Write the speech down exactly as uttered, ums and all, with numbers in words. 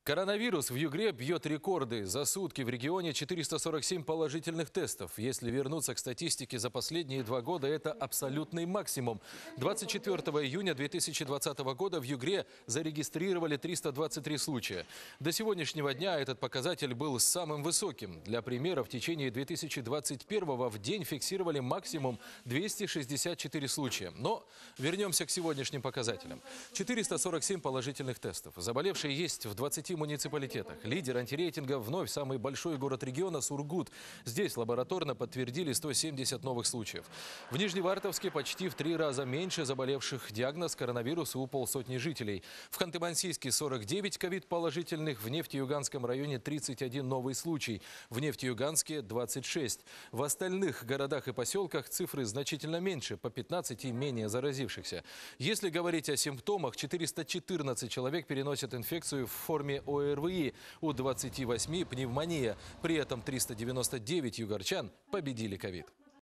Коронавирус в Югре бьет рекорды. За сутки в регионе четыреста сорок семь положительных тестов. Если вернуться к статистике за последние два года, это абсолютный максимум. двадцать четвёртого июня две тысячи двадцатого года в Югре зарегистрировали триста двадцать три случая. До сегодняшнего дня этот показатель был самым высоким. Для примера, в течение две тысячи двадцать первого в день фиксировали максимум двести шестьдесят четыре случая. Но вернемся к сегодняшним показателям. четыреста сорок семь положительных тестов. Заболевшие есть в двадцати муниципалитетах. Лидер антирейтинга вновь самый большой город региона Сургут. Здесь лабораторно подтвердили сто семьдесят новых случаев. В Нижневартовске почти в три раза меньше заболевших. Диагноз коронавируса у полсотни жителей. В Ханты-Мансийске сорок девять ковид-положительных. В Нефтеюганском районе тридцать один новый случай. В Нефтеюганске двадцать шесть. В остальных городах и поселках цифры значительно меньше, по пятнадцать и менее заразившихся. Если говорить о симптомах, четыреста четырнадцать человек переносят инфекцию в форме ОРВИ, у двадцати восьми пневмония. При этом триста девяносто девять югорчан победили ковид.